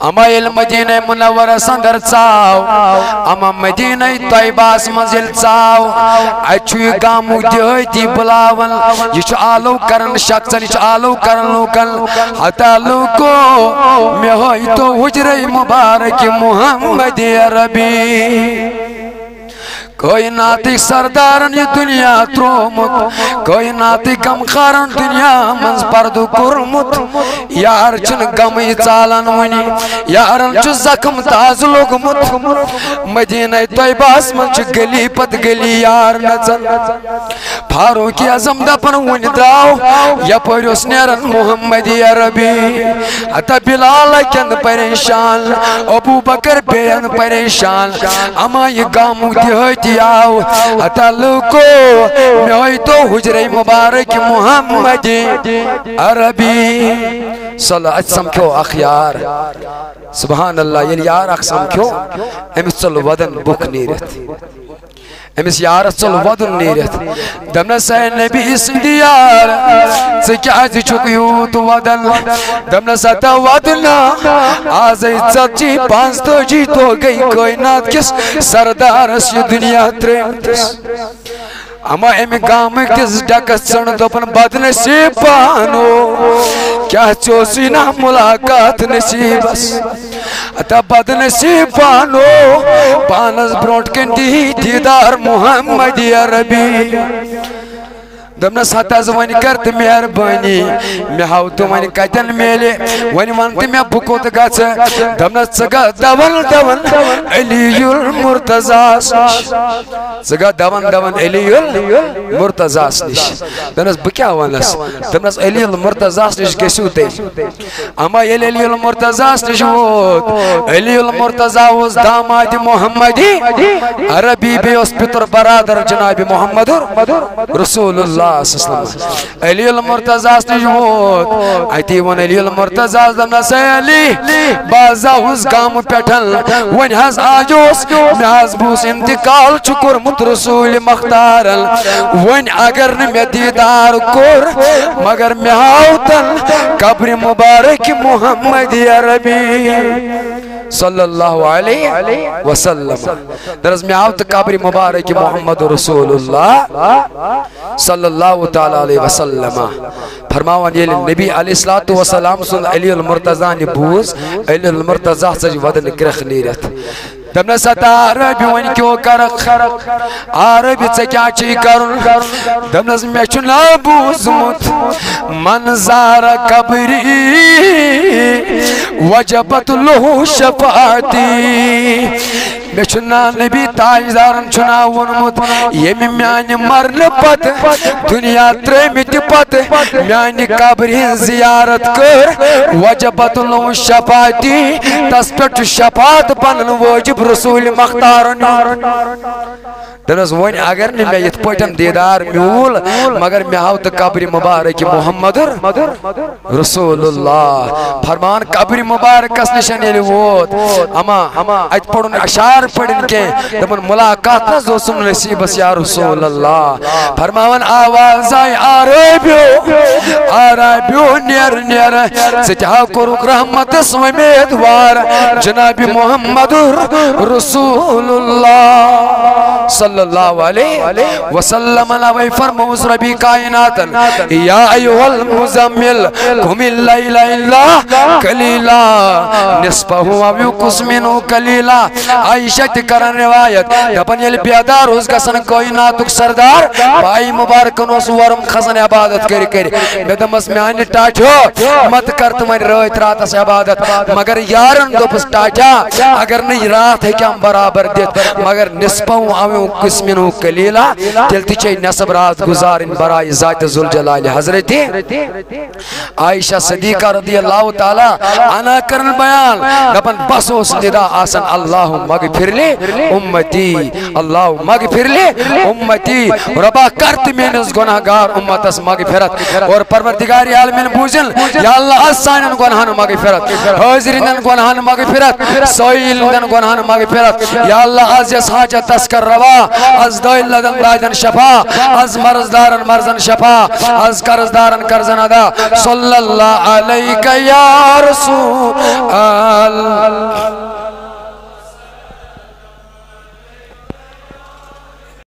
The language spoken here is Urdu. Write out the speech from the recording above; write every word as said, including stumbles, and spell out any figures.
اما المدینہ منورہ سندر ژاو اما مدینہ طیباس منزل ژاو اچھو یہ گامو دیہتی بلاون یہ آلو کرن شخصن یہ آلو کرن لوکن حتی لوکو میں ہوئی تو حجر مبارک محمد عربی کائناتی سردارن یہ دنیا ترومت کائناتی غم خارن دنیا منز پردو کرمت یار چن غمی چالن ونی یارن چھ زخم تاز لوگمت مدینہ طیباس من چھ گلی پت گلی یار نچن فاروق اعظم دپن ون دراو یپریوس نیرن محمد عربی حتی بلال کن پریشان ابو بکر بین پریشان اما یہ گامو دیہتی آو حتی لوکو میں ہوئی تو حجر مبارک محمد عربی صلی اللہ علیہ وسلم کیوں اخیار سبحان اللہ یہ یار اقسم کیوں امس چلو ودن بک نیرت امس یار چلو ودن نیرت دمنا سہ نبی سندی یار سکیازی چکیوت ودن دمنا ستا ودن آزی چچی پانس تو جی تو گئی کائنات کس سردارس یہ دنیا تریمتس اما امی گام کس ڈکس چن دپن بد نصیب پانو کیا چوسی نا ملاقات نصیبس اتا بد نصیب پانو پانس بروٹ کن دی دیدار محمد عربی دمنا ساتاز ونی کرت مہربانی میں ہاو تو ونی کتن میلے ونی ونتی میں بکوت گاچ دمنا سگا دون دون علی المرتضاس سگا دون دون علی المرتضاس نش دمنا بکیا ونس دمنا علی المرتضاس نش کسو تے اما یلی علی المرتضاس نش ووت علی المرتضاس داماد محمدی عربی بے اس پتر برادر جناب محمد رسول اللہ علی المرتضاس نجمود ایتی ون علی المرتضاس دمنا سے علی بازا اس گام پیٹھل ون حض آجوس میں حض بوس انتقال چکر مت رسول مختارل ون اگر میں دیدار کور مگر میں ہاوتن قبر مبارک محمد عربی صلی اللہ علیہ وسلم درز میں آوت قبر مبارک محمد رسول اللہ صلی اللہ تعالی علیہ وسلم فرماوان یہ نبی علیہ السلام سن علی المرتضی نے بوز علی المرتضی سج ودن کرخ نیرت دمنا ستا عربی ون کیوں کرخ عربی سے کیا چی کرن دمنا میں چنا بوزمت منظار قبری وجبت لہو شفاعتی میں چنا نبی تاجدارن چنا ونمت یہ میانی مرن پت دنیا تریمت پت میانی قبری زیارت کر وجبت لہو شفاعتی تس پٹ شفاعت بنن واجب رسول مختارن دنس ون اگر نہیں میں یت پٹن دیدار میول مگر میں ہاو تو قبر مبارک محمد رسول اللہ فرمان قبر مبارک اس نشان یلی ووت اما ات پڑھن اشعار پڑھن کے دمن ملاقات نہ سن نصیبس یا رسول اللہ فرمان آواز آئی عربیو عربیو نیر نیر ستہا کرک رحمت سمیدوار جناب محمد رسول اللہ صلی اللہ علیہ وسلم علیہ فرموز ربی کائناتن یا ایوہ المزمل قم اللیل الا قلیلا نصفہو اویو قسمنو قلیلا عائشت کرن روایت دپن یل بیادار اس گسن کائناتک سردار بائی مبارکن اس ورم خزن عبادت کری کری بدمس میں آنی ٹاٹھو مت کرت من رویت رات سے عبادت مگر یارن دو پس ٹاٹھا اگر نہیں رات ہے کیا برابر دیت مگر نصفہو اویو قسمنو قلیلا تلتی چاہی نصب رات گزارن برائی ذات ذوالجلال حضرت عائشہ صدیقہ رضی اللہ تعالی عنہ کرن بیان دپن بس اس ندا آسن اللہ مغفر لی امتی اللہ مغفر لی امتی ربا کرت میں نس گناہگار امتس مغفرت اور پروردگار عالمین بوزن یا اللہ اسانن گناہن مغفرت حاضرین گناہن مغفرت سائلن گناہن مغفرت یا اللہ از اس حاجت تسکر روا از دائل لدن دائدن شفا از مرزدارن مرزن شفا از قرزدارن قرزن ادا صلی اللہ علیکہ یا رسول اللہ